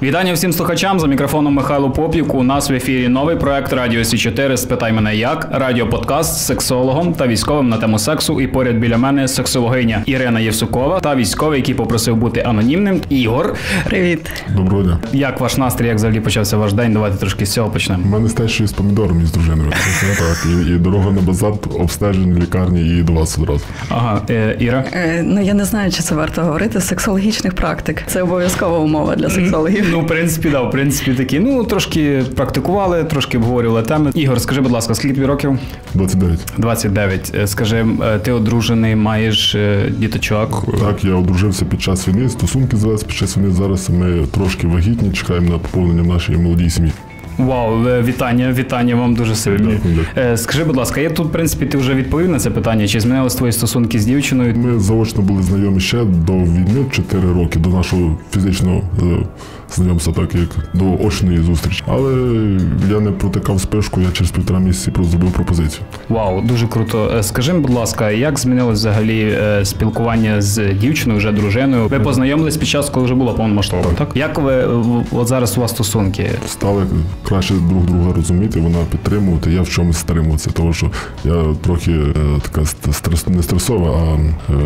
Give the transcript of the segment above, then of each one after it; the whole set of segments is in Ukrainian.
Вітання всім слухачам, за мікрофоном Михайло Поп'юк. У нас в ефірі новий проект Радіо Сі4 «Спитай мене як», радіоподкаст з сексологом та військовим на тему сексу. І поряд біля мене сексологиня Ірина Євсукова та військовий, який попросив бути анонімним, Ігор. Привіт. Доброго дня. Як ваш настрій, як взагалі почався ваш день? Давайте трошки з цього почнемо. У мене стежчою з помідором і з дружиною. І дорога на базар, обстеження, лікарні і до вас одразу. Ага, Іра? Я не знаю, чи це варто говорити з сексологічних практик. Це обов'язкова умова для сексологів. В принципі, такі. Трошки практикували, трошки обговорювали теми. Ігор, скажи, будь ласка, скільки тобі років? 29. 29. Скажи, ти одружений, маєш діточок? Так, я одружився під час війни, стосунки завелися під час війни. Зараз ми трошки вагітні, чекаємо на поповнення в нашій молодій сім'ї. Вау, вітання вам дуже сильні. Скажи, будь ласка, тут, в принципі, ти вже відповів на це питання, чи змінились твої стосунки з дівчиною? Ми заочно були знайомі ще до війни, 4 роки, до нашого фізичного знайомства, так як до очної зустрічі. Але я не протикав спишку, я через 1,5 місяці зробив пропозицію. Вау, дуже круто. Скажи, будь ласка, як змінилось взагалі спілкування з дівчиною, вже дружиною? Ви познайомились під час, коли вже було повномасштабно, так? Як ви, от зараз у вас стосунки? Стали краще друг друга розуміти, вона підтримувати, я в чомусь стримуватися, тому що я трохи така не стресова, а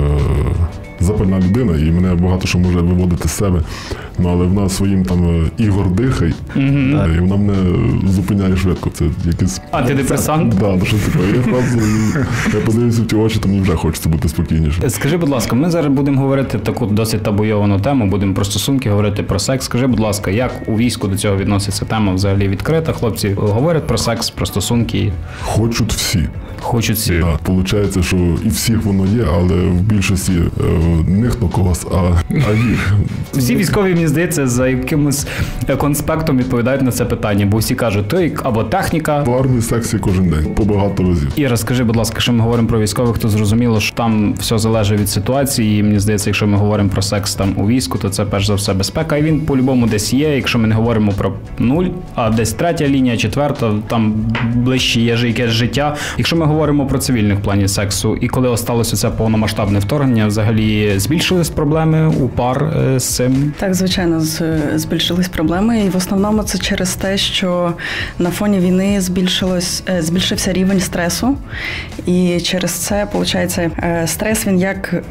запальна людина, і мене багато що може виводити з себе. Але вона своїм там Ігор дихай, і вона мене зупиняє швидко. Це якийсь... А ти депресант? Так, що таке. Я подивився в ті очі, то мені вже хочеться бути спокійніше. Скажи, будь ласка, ми зараз будемо говорити таку досить табуйовану тему, будемо про стосунки, говорити про секс. Скажи, будь ласка, як у війську до цього відноситься тема взагалі відкрита? Хлопці говорять про секс, про стосунки? Хочуть всі. Хочуть всі. Так, получається, що і всіх воно є, але в більшості не хто когось, а їх. Всі військові, мені здається, за якимось конспектом відповідають на це питання, бо всі кажуть, то або техніка. В армії сексі кожен день, по багато разів. І розкажи, будь ласка, що ми говоримо про військових, то зрозуміло, що там все залежить від ситуації, і мені здається, якщо ми говоримо про секс там у війську, то це перш за все безпека, і він по-любому десь є, якщо ми не говоримо про 0, а десь 3-я лінія, 4-та, там ближче є якесь життя. Якщо ми говоримо про цивільних плані сексу, і коли осталося це повномасштабне вторгнення, взагалі збільшились проблеми у пар з цим? Так, звичайно, збільшились проблеми, і в основному це через те, що на фоні війни збільшився рівень стресу, і через це, виходить, стрес, він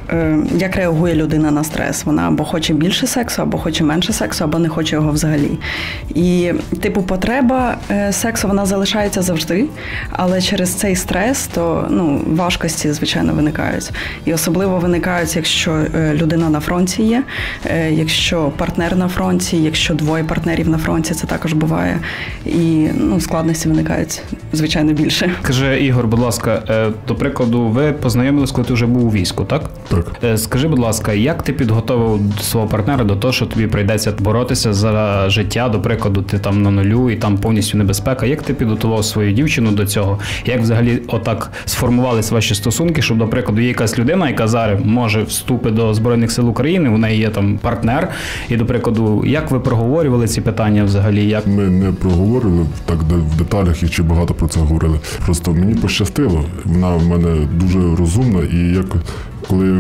як реагує людина на стрес? Вона або хоче більше сексу, або хоче менше сексу, або не хоче його взагалі. І, потреба сексу, вона залишається завжди, але через цей стрес, то, важкості, звичайно, виникають. І особливо виникають, якщо людина на фронті є, якщо партнер на фронті, якщо двоє партнерів на фронті, це також буває. І, складності виникають, звичайно, більше. Скажи, Ігор, будь ласка, до прикладу, ви познайомились, коли ти вже був у війську, так? Так. Скажи, будь ласка, як ти підготовив свого партнера до того, що тобі прийдеться боротися за життя, до прикладу, ти там на нулю і там повністю небезпека. Як ти підготував свою дівчину до цього? Як взагалі отак сформувалися ваші стосунки, щоб, до прикладу, є якась людина, яка зараз може вступити до Збройних сил України, у неї є там партнер, і, до прикладу, як ви проговорювали ці питання взагалі? Ми не проговорили так в деталях і чи багато про це говорили. Просто мені пощастило. Вона в мене дуже розумна, і коли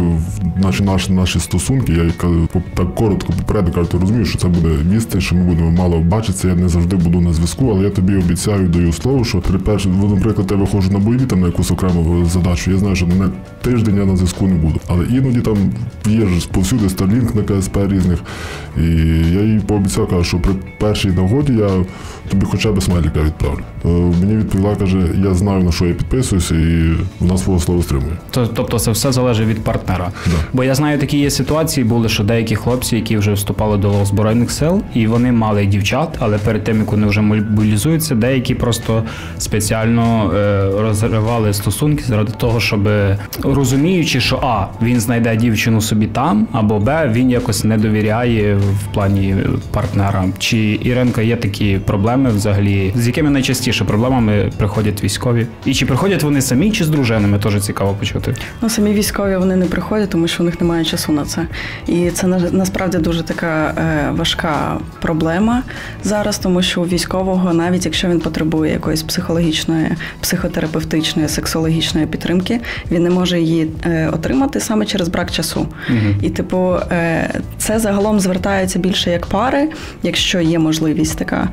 наші стосунки, я так коротко попереду кажу, ти розумієш, що це буде відстань, що ми будемо мало бачитися, я не завжди буду на зв'язку, але я тобі обіцяю, даю слово, що наприклад, я виходжу на бойові там на якусь окрему задачу, я знаю, що на тиждень я на зв'язку не буду. Але іноді там є ж повсюди Starlink на КСП різних, і я їй пообіцяв, кажу, що при першій нагоді я тобі хоча б смайлика відправлю. Мені відповіла, каже, я знаю, на що я підписуюся, і вона свого слова стримує. Тобто це все залежить від партнера. Да. Бо я знаю, такі є ситуації були, що деякі хлопці, які вже вступали до Збройних сил, і вони мали дівчат, але перед тим, як вони вже мобілізуються, деякі просто спеціально розривали стосунки заради того, щоб розуміючи, що він знайде дівчину собі там, або він якось не довіряє в плані партнера. Чи, Іринка, є такі проблеми взагалі? З якими найчастіше проблемами приходять військові? І чи приходять вони самі, чи з дружинами? Теж цікаво почути. Самі військові, вони не приходять, тому що у них немає часу на це. І це насправді дуже така важка проблема зараз, тому що у військового, навіть якщо він потребує якоїсь психологічної, психотерапевтичної, сексологічної підтримки, він не може її отримати саме через брак часу. І, це загалом звертається більше як пари, якщо є можливість така,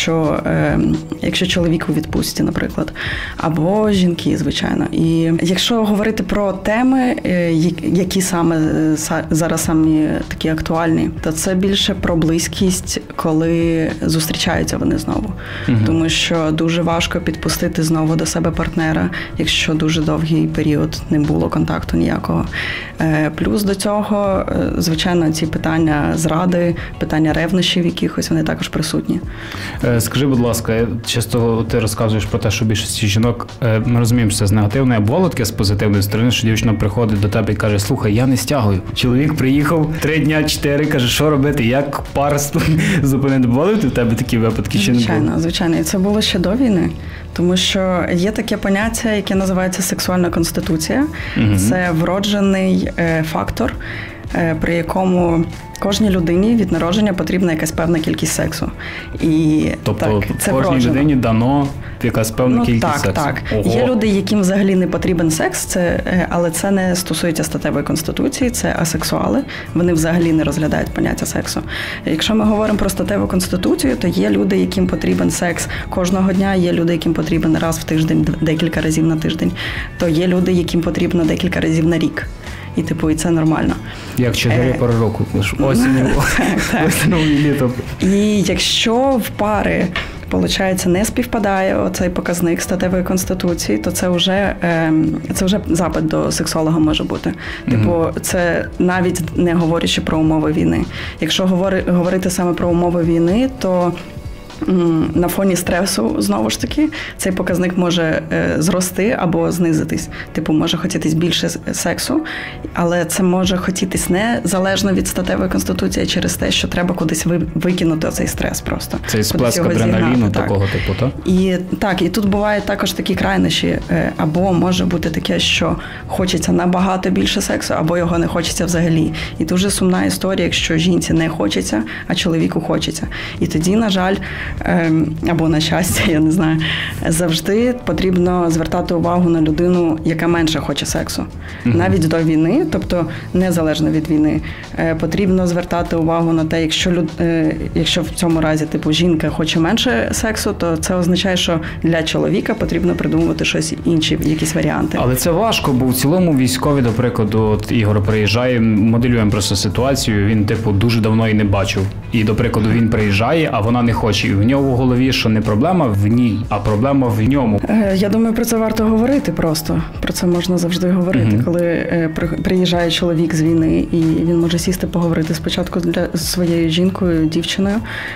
якщо чоловік у відпустці, наприклад, або жінки, звичайно. І якщо говорити про теми, які саме зараз самі такі актуальні, то це більше про близькість, коли зустрічаються вони знову. Тому що дуже важко підпустити знову до себе партнера, якщо дуже довгий період не було контакту ніякого. Плюс до цього, звичайно, ці питання зради, питання ревнощів якихось, вони також присутні. Скажи, будь ласка, часто ти розказуєш про те, що більшість жінок, ми розуміємо, що це з негативної, а бувало таке з позитивної сторони, що дівчина приходить до тебе і каже: слухай, я не стягую. Чоловік приїхав 3 дня, 4, каже, що робити, як пар зупинити. Бували в тебе такі випадки? Звичайно. І це було ще до війни. Тому що є таке поняття, яке називається сексуальна конституція. Це вроджений фактор, при якому кожній людині від народження потрібна якась певна кількість сексу. І тобто це кожній людині дано якась певна кількість сексу? Так. Є люди, яким взагалі не потрібен секс, але це не стосується статевої конституції, це асексуали. Вони взагалі не розглядають поняття сексу. Якщо ми говоримо про статеву конституцію, то є люди, яким потрібен секс кожного дня, є люди, яким потрібен раз в тиждень, декілька разів на тиждень, то є люди, яким потрібно декілька разів на рік. І це нормально. Як 4 пори року. Осінь, літо. І якщо в пари, виходить, не співпадає оцей показник статевої конституції, то це вже запит до сексолога може бути. Це навіть не говорячи про умови війни. Якщо говорити саме про умови війни, то на фоні стресу, знову ж таки, цей показник може зрости або знизитись. Може хотітись більше сексу, але це може хотітись не залежно від статевої конституції, а через те, що треба кудись викинути цей стрес просто. Цей сплеск адреналіну такого типу, так? І тут бувають також такі крайнощі. Або може бути таке, що хочеться набагато більше сексу, або його не хочеться взагалі. І дуже сумна історія, якщо жінці не хочеться, а чоловіку хочеться. І тоді, на жаль, або на щастя, я не знаю, завжди потрібно звертати увагу на людину, яка менше хоче сексу. Навіть до війни, тобто незалежно від війни, потрібно звертати увагу на те, якщо в цьому разі жінка хоче менше сексу, то це означає, що для чоловіка потрібно придумувати щось інше, якісь варіанти. Але це важко, бо в цілому військові, до прикладу, Ігор приїжджає, моделюємо просто ситуацію, він дуже давно її не бачив. І, до прикладу, він приїжджає, а вона не хоче. І в нього в голові, що не проблема в ній, а проблема в ньому. Я думаю, про це варто говорити просто. Про це можна завжди говорити, коли приїжджає чоловік з війни, і він може сісти поговорити спочатку з своєю жінкою, дівчиною,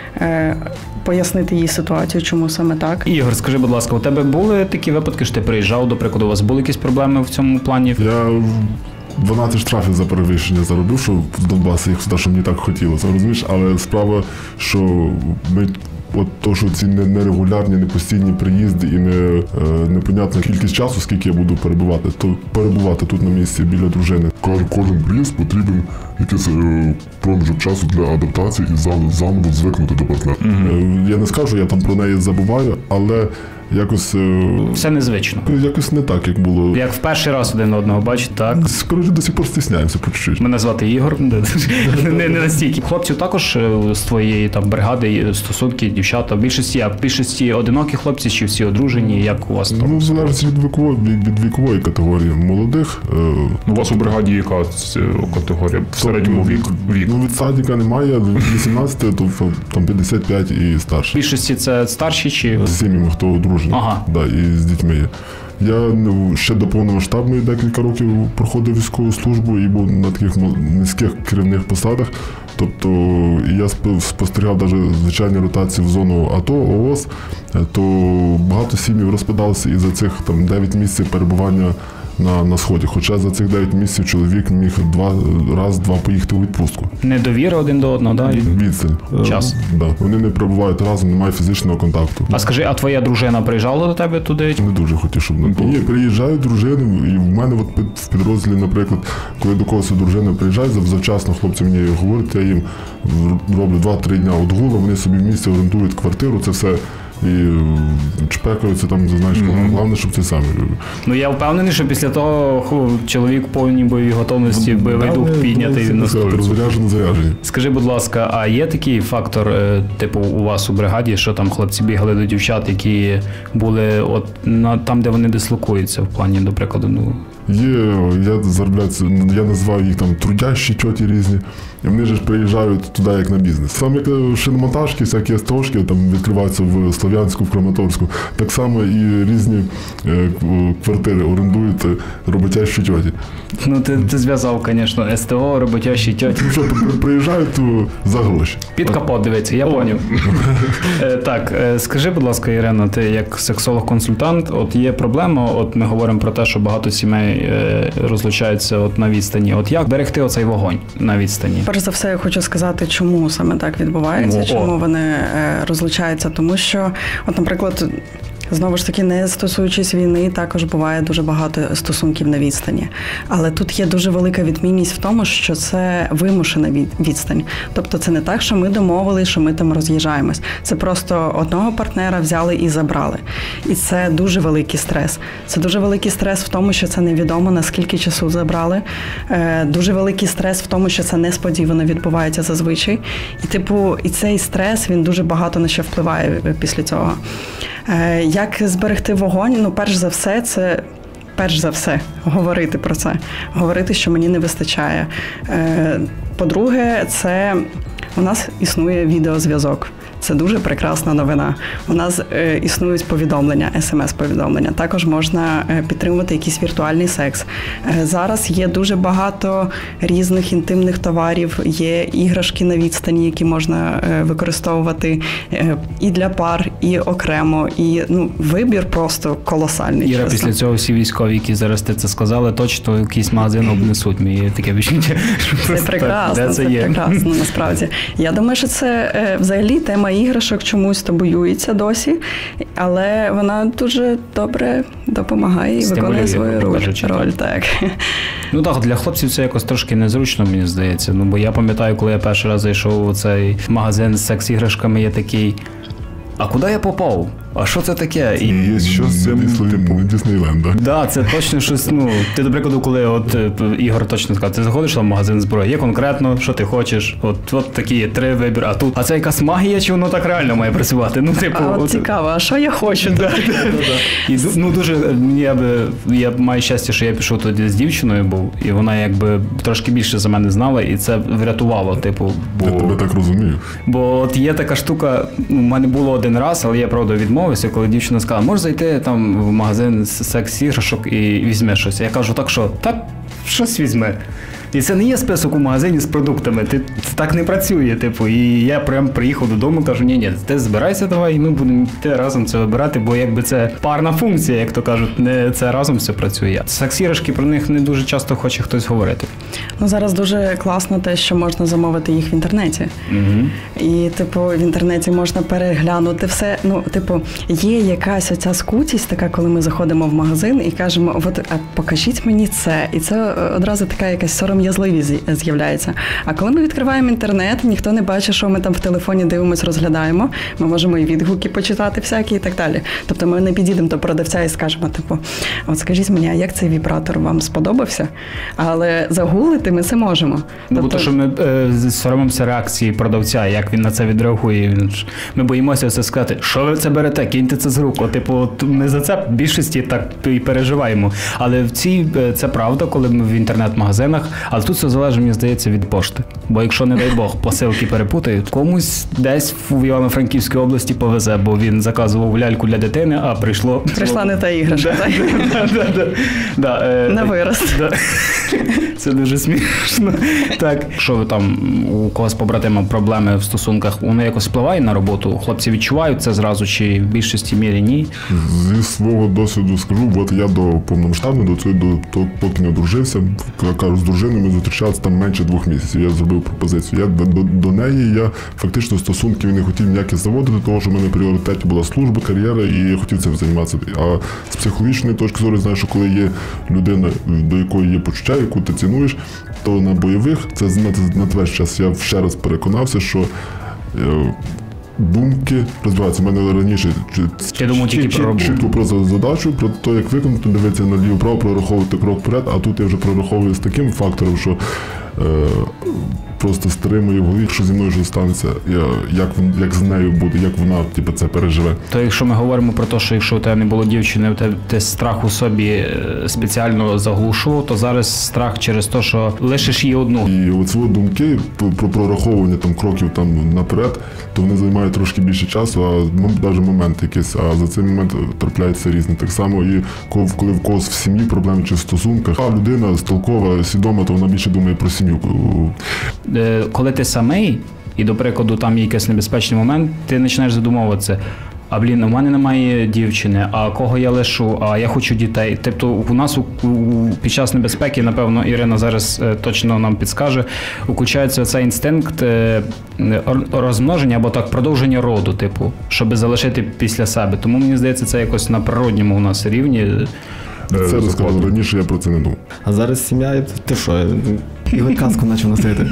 пояснити їй ситуацію, чому саме так. Ігор, скажи, будь ласка, у тебе були такі випадки, що ти приїжджав, до прикладу, у вас були якісь проблеми в цьому плані? Я 12 штрафів за перевищення заробив, що в Донбасі, їх сюди, що мені так хотілося, розумієш? Але справа, що ми то, що ці нерегулярні, непостійні приїзди і непонятна кількість часу, скільки я буду перебувати тут на місці біля дружини. Кожен приїзд потрібен якийсь проміжок часу для адаптації і заново звикнути до партнера. Я не скажу, що я там про неї забуваю, але якось... Все незвично. Якось не так, як було. Як в перший раз один одного бачить, так? Коротше, до сих пор стісняємося по чуть-чуть. Мене звати Ігор. Не настільки. Хлопці також з твоєї бригади стосунки, дівчата, в більшості одинокі хлопці чи всі одружені, як у вас там? Залежить від вікової категорії. Молодих. У вас у бригаді яка категорія? В середньому вік? Від садика немає, від 18, то там 55 і старші. В більшості це старші чи? З сім'ями, хто одружений. І з дітьми є. Я ще до повномасштабної декілька років проходив військову службу і був на таких низьких керівних посадах. Тобто я спостерігав навіть звичайні ротації в зону АТО, ООС, то багато сім'їв розпадалося і за цих 9 місяців перебування на сході. Хоча за цих 9 місяців чоловік міг раз-два поїхати у відпустку. Недовіра один до одного, да? Відстань. Час. Да. Вони не перебувають разом, немає фізичного контакту. А скажи, а твоя дружина приїжджала до тебе туди? Не дуже хотів, щоб... Ні, приїжджають дружини, і в мене от в підрозділі, наприклад, коли до когось дружина приїжджає, завчасно хлопці мені говорять, я їм роблю 2-3 дня відгулу, вони собі в місті орендують квартиру, це все і чпекаються там, знаєш, головне, щоб це самі. Ну я впевнений, що після того чоловік повній бойовій готовності, бойовий дух піднятий на 100%. Заряджені. Скажи, будь ласка, а є такий фактор, типу, у вас у бригаді, що там хлопці бігали до дівчат, які були от там, де вони дислокуються, в плані, до прикладу, ну... Є, я називаю їх там трудящі тьоті різні, і вони ж приїжджають туди як на бізнес. Саме як шиномонтажки, всякі СТОшки там відкриваються в Слов'янську, в Краматорську, так само і різні квартири орендують роботящі тьоті. Ну ти зв'язав, звісно, СТО, роботящі тьоті. Що приїжджають за гроші. Під капот дивиться, я поняв. Так, скажи, будь ласка, Ірина, ти як сексолог-консультант, от є проблема, от ми говоримо про те, що багато сімей розлучаються от на відстані. От як берегти оцей вогонь на відстані? Перш за все, я хочу сказати, чому саме так відбувається, чому вони розлучаються. Тому що, от, наприклад, знову ж таки, не стосуючись війни, також буває дуже багато стосунків на відстані. Але тут є дуже велика відмінність в тому, що це вимушена відстань. Тобто це не так, що ми домовились, що ми там роз'їжджаємось. Це просто одного партнера взяли і забрали. І це дуже великий стрес. Це дуже великий стрес в тому, що це невідомо, наскільки часу забрали. Дуже великий стрес в тому, що це несподівано відбувається зазвичай. І цей стрес, він дуже багато на що впливає після цього. Як зберегти вогонь? Ну, перш за все, говорити про це. Говорити, що мені не вистачає. По-друге, у нас існує відеозв'язок. Це дуже прекрасна новина. У нас існують повідомлення, смс-повідомлення. Також можна підтримувати якийсь віртуальний секс. Зараз є дуже багато різних інтимних товарів, є іграшки на відстані, які можна використовувати і для пар, і окремо. І вибір просто колосальний. Іра, після цього всі військові, які зараз ти це сказали, точно якийсь магазин обнесуть. Мені таке відчуття. Це прекрасно, це прекрасно, насправді. Я думаю, що це взагалі тема іграшок чомусь табуюється досі, але вона дуже добре допомагає і виконує свою роль. Так. Ну так, для хлопців це якось трошки незручно, мені здається. Ну, бо я пам'ятаю, коли я перший раз зайшов у цей магазин з секс-іграшками, я такий, а куди я попав? А що це таке? І є щось з Діснейленда. Так, це точно щось, ти, до прикладу, коли от Ігор точно сказав, ти заходиш в магазин зброї, є конкретно, що ти хочеш, от такі є 3 вибір, а це якась магія, чи воно так реально має працювати? Цікаво, а що я хочу? І, дуже, я маю щастя, що я пішов тоді з дівчиною був, і вона якби трошки більше за мене знала, і це врятувало, бо... Я тебе так розумію. Бо от є така штука, у мене було один раз, але я, правда, відмовився, коли дівчина сказала, можеш зайти там в магазин секс-іграшок і візьме щось. Я кажу, так, щось візьме. І це не є список у магазині з продуктами, це так не працює, і я прям приїхав додому, кажу, ні, ти збирайся давай, і ми будемо йти разом це вибирати, бо якби це парна функція, як то кажуть, не це разом все працює. Секс-іграшки, про них не дуже часто хоче хтось говорити. Зараз дуже класно те, що можна замовити їх в інтернеті. Угу. І, в інтернеті можна переглянути все. Є якась оця скутість така, коли ми заходимо в магазин і кажемо, покажіть мені це. І це одразу така якась сором'язливість з'являється. А коли ми відкриваємо інтернет, ніхто не бачить, що ми там в телефоні дивимось, розглядаємо. Ми можемо і відгуки почитати всякі і так далі. Тобто ми не підійдемо до продавця і скажемо, от скажіть мені, а як цей вібратор вам сподобався? Але загуглити ми це можемо. Бо то, що ми соромимося реакції продавця, як він на це відреагує. Ми боїмося все сказати, що ви це берете, киньте це з рук. Ми за це в більшості так і переживаємо. Але це правда, коли ми в інтернет-магазинах, але тут все залежить, мені здається, від пошти. Бо якщо, не дай Бог, посилки перепутають, комусь десь в Івано-Франківській області повезе, бо він заказував ляльку для дитини, а прийшла не та іграшка. На вирост. Це дуже смішно. Так. Якщо ви там у когось побратима проблеми в стосунках, воно якось впливає на роботу? Хлопці відчувають це зразу, чи в більшості мірі ні? Зі свого досвіду скажу, от я до повномасштабного, до того, поки не одружився, кажу, з дружиною ми зустрічалися там менше 2 місяців. Я зробив пропозицію. Я до неї, я фактично стосунків не хотів ніяких заводити, тому що в мене в пріоритеті була служба, кар'єра, і я хотів цим займатися. А з психологічної точки зору, знаю, що коли є людина, до якої є почуття, яку ти цінуєш, то на бойових, це на весь час я ще раз переконався, що думки розвиваються. У мене раніше чітко про задачу, про те, як виконати, дивитися наліво-право, прораховувати крок вперед, а тут я вже прораховую з таким фактором, що просто стримую в голові, що зі мною вже станеться, як з нею буде, як вона це переживе. То якщо ми говоримо про те, що якщо у тебе не було дівчини, ти страх у собі спеціально заглушував, то зараз страх через те, що лишиш її одну. І оці думки про прораховування кроків наперед, то вони займають трошки більше часу, а навіть момент якийсь, а за цей момент трапляється різне. Так само і коли в когось в сім'ї проблеми чи в стосунках, а людина столкова, свідома, то вона більше думає про сім'ю. Коли ти самий, і, до прикладу, там є якийсь небезпечний момент, ти починаєш задумовуватися, у мене немає дівчини, а кого я лишу, а я хочу дітей. Тобто у нас під час небезпеки, напевно, Ірина зараз точно нам підскаже, включається цей інстинкт розмноження або так продовження роду, щоб залишити після себе. Тому, мені здається, це якось на природньому у нас рівні. Це розказав раніше, я про це не думав. А зараз сім'я, ти що, Ігор казку почав носити.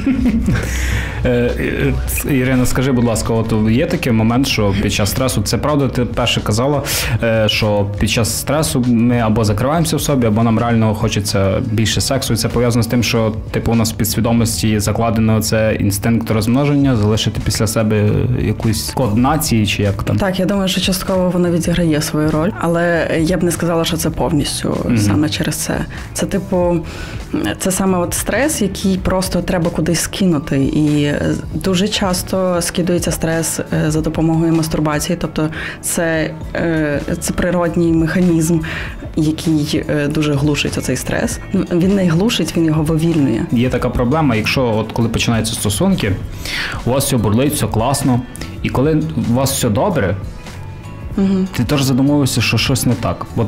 Ірина, скажи, будь ласка, от є такий момент, що під час стресу, це правда, ти перше казала, що під час стресу ми або закриваємося в собі, або нам реально хочеться більше сексу, і це пов'язано з тим, що у нас в підсвідомості закладено це інстинкт розмноження, залишити після себе якусь код нації, чи як там? Так, я думаю, що частково воно відіграє свою роль, але я б не сказала, що це повністю саме через це. Це це саме от стрес, який просто треба кудись скинути. І дуже часто скидується стрес за допомогою мастурбації. Тобто це природній механізм, який дуже глушить оцей стрес. Він не глушить, він його вивільнює. Є така проблема, якщо коли починаються стосунки, у вас все бурлить, все класно, і коли у вас все добре, ти теж задумуєшся, що щось не так. Бо,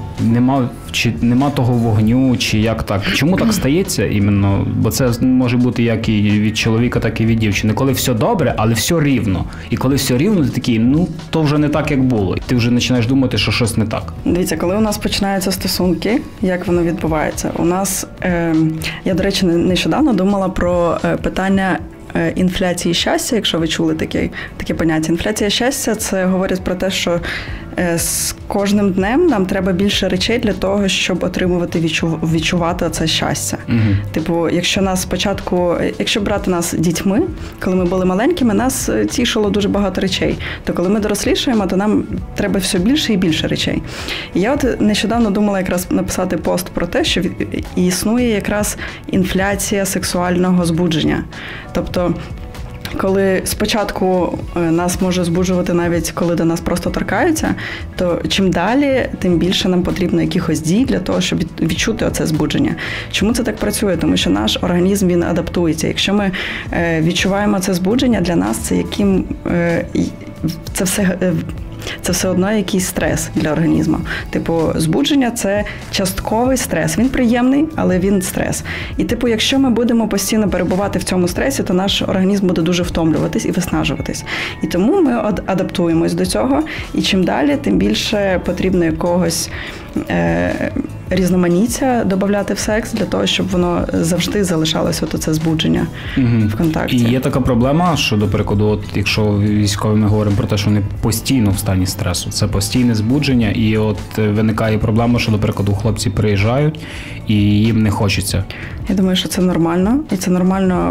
нема того вогню, чи як так. Чому так стається іменно? Бо це може бути як і від чоловіка, так і від дівчини. Коли все добре, але все рівно. І коли все рівно, ти такий, то вже не так, як було. І ти вже починаєш думати, що щось не так. Дивіться, коли у нас починаються стосунки, як воно відбувається? У нас, я, до речі, нещодавно думала про питання інфляції щастя, якщо ви чули таке поняття. Інфляція щастя – це говорить про те, що з кожним днем нам треба більше речей для того, щоб отримувати, відчувати це щастя. Якщо нас спочатку, якщо брати нас дітьми, коли ми були маленькими, нас тішило дуже багато речей. То коли ми дорослішаємо, то нам треба все більше і більше речей. І я нещодавно думала якраз написати пост про те, що існує якраз інфляція сексуального збудження. Тобто, коли спочатку нас може збуджувати навіть коли до нас просто торкаються, то чим далі, тим більше нам потрібно якихось дій для того, щоб відчути оце збудження. Чому це так працює? Тому що наш організм, він адаптується. Якщо ми відчуваємо це збудження, для нас це все одно якийсь стрес для організму. Збудження – це частковий стрес. Він приємний, але він стрес. І, якщо ми будемо постійно перебувати в цьому стресі, то наш організм буде дуже втомлюватись і виснажуватись. І тому ми адаптуємось до цього, і чим далі, тим більше потрібно якогось різноманіття додати в секс для того, щоб воно завжди залишалося це збудження в контакті. І є така проблема, що, до прикладу, якщо військові ми говоримо про те, що вони постійно в стані стресу, це постійне збудження, і виникає проблема, що, до прикладу, хлопці приїжджають і їм не хочеться. Я думаю, що це нормально, і це нормально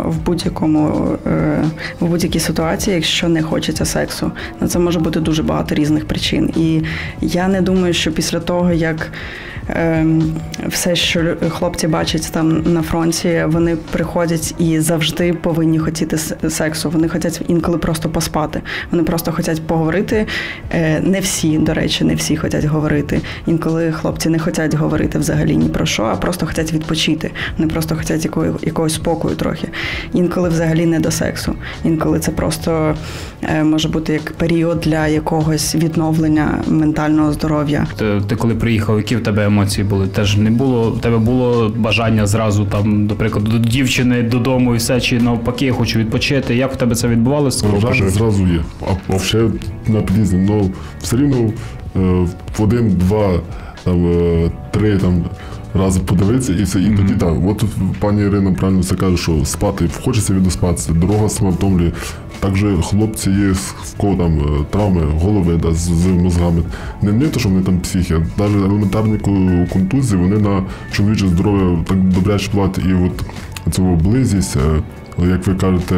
в будь-якій ситуації, якщо не хочеться сексу. На це може бути дуже багато різних причин. І я не думаю, що після того, як все, що хлопці бачать там на фронті, вони приходять і завжди повинні хотіти сексу. Вони хочуть інколи просто поспати. Вони просто хочуть поговорити. Не всі, до речі, не всі хочуть говорити. Інколи хлопці не хочуть говорити взагалі ні про що, а просто хочуть відпочити. Вони просто хочуть якогось спокою трохи. Інколи взагалі не до сексу. Інколи це просто може бути як період для якогось відновлення ментального здоров'я. Ти коли приїхав, які в тебе емоції були? Теж не було, в тебе було бажання зразу там, до прикладу, до дівчини, додому і все, чи навпаки, я хочу відпочити. Як в тебе це відбувалося? Бажання зразу є. А ще на під'їзді, ну, все рівно в 1, 2, там, 3 там рази подивитися і все. І тоді так. От пані Ірина правильно це каже, що спати, хочеться відоспатися, дорога сама втомлює. Також хлопці є, в кого там травми голови, да, з мозгами. Не те, що вони там психі, а навіть елементарні контузії, вони на чоловіче здоров'я так добряче впливають. І от цього близість, як ви кажете...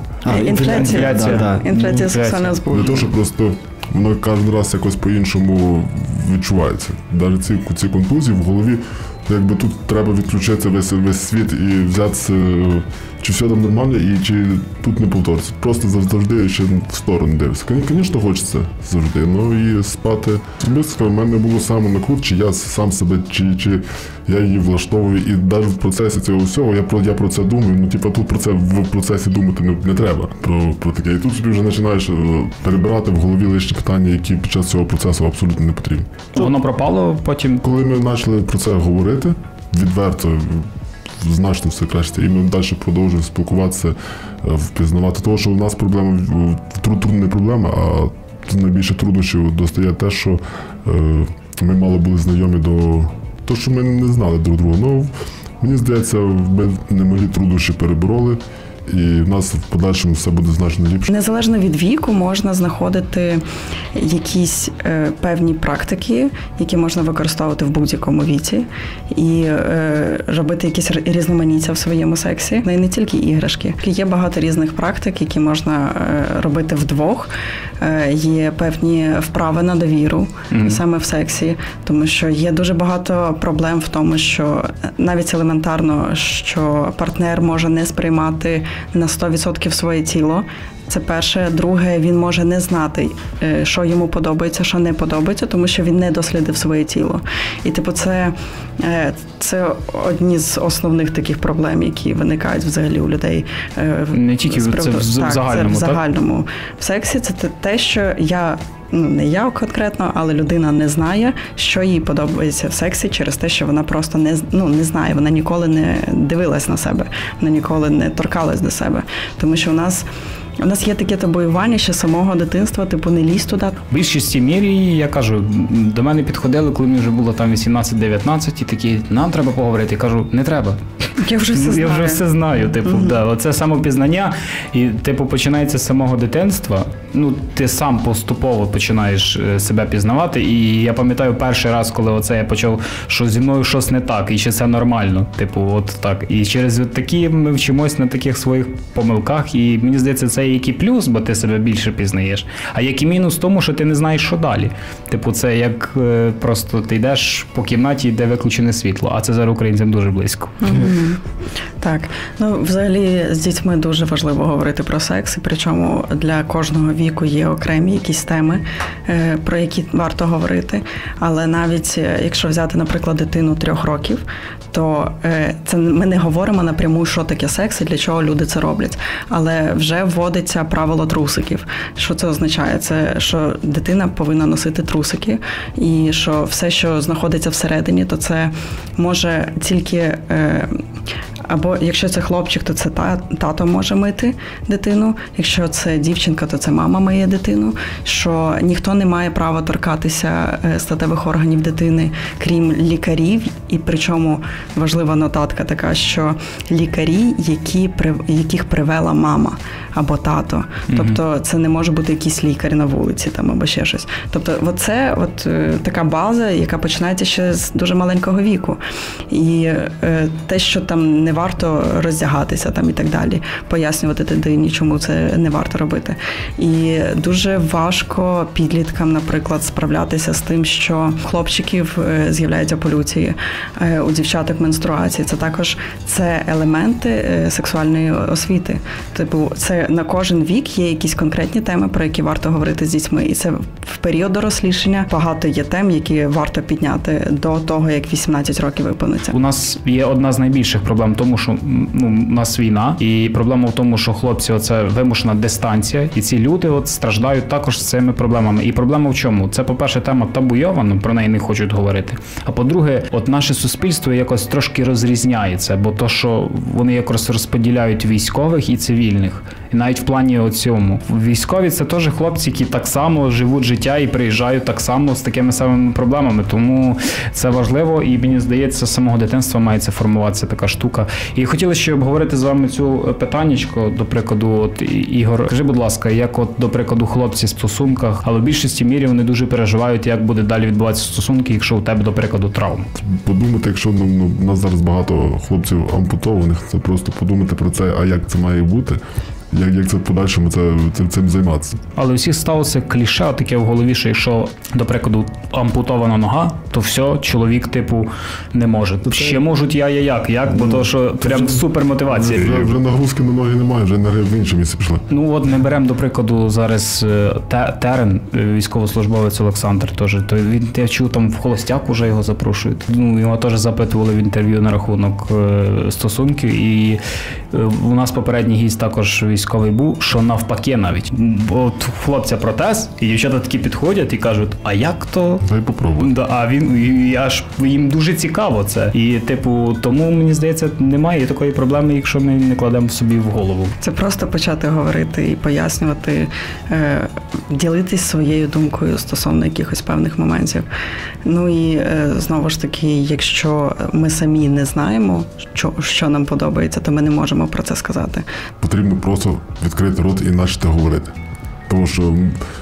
Інфляція сексуального збудження. Не те, що просто воно кожен раз якось по-іншому відчувається. Навіть ці контузії в голові, якби тут треба відключити весь світ і взятися, чи все там нормально, і чи тут не повториться. Просто завжди ще в сторону дивишся. Звісно, хочеться завжди, ну і спати. В мене було саме накрут, чи я сам себе, чи я її влаштовую. І навіть в процесі цього всього я про це думаю. Ну, типу, тут про це в процесі думати не треба. Про таке. І тут собі вже починаєш перебирати в голові лишні питання, які під час цього процесу абсолютно не потрібні. Воно пропало потім? Коли ми почали про це говорити, відверто, значно все краще. І ми далі продовжуємо спілкуватися, впізнавати. Того, що у нас проблема, не проблема, а найбільше труднощів достає те, що ми мало були знайомі до того, що ми не знали друг друга. Ну, мені здається, ми немалі труднощі перебороли. І в нас в подальшому все буде значно ліпше. Незалежно від віку можна знаходити якісь певні практики, які можна використовувати в будь-якому віці, і робити якісь різноманіття в своєму сексі. І не тільки іграшки. Є багато різних практик, які можна робити вдвох. Є певні вправи на довіру саме в сексі, тому що є дуже багато проблем в тому, що навіть елементарно, що партнер може не сприймати на 100% своє тіло. Це перше. Друге, він може не знати, що йому подобається, що не подобається, тому що він не дослідив своє тіло. І типу це одні з основних таких проблем, які виникають взагалі у людей. Не тільки це в загальному, це в загальному. В сексі це те, що не я конкретно, але людина не знає, що їй подобається в сексі через те, що вона просто не знає, вона ніколи не дивилась на себе, вона ніколи не торкалась до себе. Тому що у нас є таке табуювання ще самого дитинства, типу не лізь туди. В більшості мірі, я кажу, до мене підходили, коли мені вже було там 18-19, і такі, нам треба поговорити. Я кажу, не треба. Я вже все знаю. Типу, да, оце самопізнання, і типу починається з самого дитинства. Ну, ти сам поступово починаєш себе пізнавати, і я пам'ятаю перший раз, коли оце я почав, що зі мною щось не так, і чи це нормально, типу, от так. І через такі ми вчимось на таких своїх помилках, і мені здається, це як і плюс, бо ти себе більше пізнаєш, а як і мінус в тому, що ти не знаєш, що далі. Типу, це як просто ти йдеш по кімнаті, де виключене світло, а це зараз українцям дуже близько. Так, взагалі з дітьми дуже важливо говорити про секс, і причому для кожного віку є окремі якісь теми, про які варто говорити. Але навіть якщо взяти, наприклад, дитину 3 років, то ми не говоримо напряму, що таке секс і для чого люди це роблять. Але вже вводиться правило трусиків. Що це означає? Це, що дитина повинна носити трусики, і що все, що знаходиться всередині, то це може тільки... Або якщо це хлопчик, то це тато може мити дитину. Якщо це дівчинка, то це мама миє дитину. Що ніхто не має права торкатися статевих органів дитини, крім лікарів. І причому важлива нотатка така, що лікарі, яких привела мама або тато. Тобто це не може бути якийсь лікар на вулиці там, або ще щось. Тобто це така база, яка починається ще з дуже маленького віку. І те, що там не варто роздягатися там і так далі, пояснювати дитині, чому це не варто робити. І дуже важко підліткам, наприклад, справлятися з тим, що у хлопчиків з'являються полюції, у дівчаток менструації. Це елементи сексуальної освіти. Типу, це на кожен вік є якісь конкретні теми, про які варто говорити з дітьми. І це в період дорослішання багато є тем, які варто підняти до того, як 18 років виповниться. У нас є одна з найбільших проблем в тому, що у нас війна, і проблема в тому, що хлопці, оце вимушена дистанція, і ці люди страждають також з цими проблемами. І проблема в чому? Це, по-перше, тема табуйована, про неї не хочуть говорити. А по-друге, наше суспільство якось трошки розрізняється, бо то, що вони якось розподіляють військових і цивільних. І навіть в плані цьому. Військові – це теж хлопці, які так само живуть життя і приїжджають так само з такими самими проблемами. Тому це важливо, і мені здається, з самого дитинства має це формуватися така штука. І хотіли ще обговорити з вами цю питаннячко, до прикладу, Ігор, скажи, будь ласка, як до прикладу хлопці в стосунках, але в більшості мірі вони дуже переживають, як буде далі відбуватися стосунки, якщо у тебе, до прикладу, травма. Подумати, якщо у нас зараз багато хлопців ампутованих, це просто подумати про це, а як це має бути. Як це в подальшому цим займатися. Але у всіх сталося кліше таке в голові, що якщо, до прикладу, ампутована нога, то все, чоловік, не може. Ще можуть як, бо то, що прям супер мотивація. Вже нагрузки на ноги немає, вже енергія в інше місце пішла. Ми беремо, до прикладу, зараз Терен, військовослужбовець Олександр теж. То він, я чув, там в холостяк уже його запрошують. Його теж запитували в інтерв'ю на рахунок стосунків, і у нас попередній гість також військовий був, що навпаки навіть. От хлопця протез, і дівчата такі підходять і кажуть, а як то? Дай попробуй. А їм дуже цікаво це. І, тому, мені здається, немає такої проблеми, якщо ми не кладемо собі в голову. Це просто почати говорити і пояснювати, ділитись своєю думкою стосовно якихось певних моментів. І, знову ж таки, якщо ми самі не знаємо, що нам подобається, то ми не можемо про це сказати. Потрібно просто відкрити рот і почати говорити. Тому що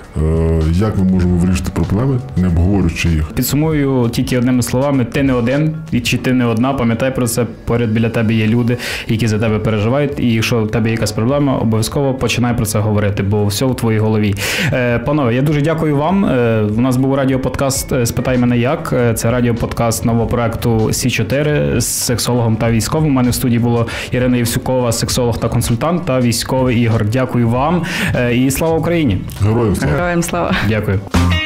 як ми можемо вирішити проблеми, не обговорюючи їх? Підсумую тільки одними словами: ти не один, чи ти не одна, пам'ятай про це, поряд біля тебе є люди, які за тебе переживають, і якщо в тебе є якась проблема, обов'язково починай про це говорити, бо все у твоїй голові. Панове, я дуже дякую вам. У нас був радіоподкаст «Спитай мене як». Це радіоподкаст нового проекту Сі-4 з сексологом та військовим. У мене в студії була Ірина Євсюкова, сексолог та консультант, та військовий Ігор. Дякую вам і слава Україні! Героям слава! Героям слава! Дякую.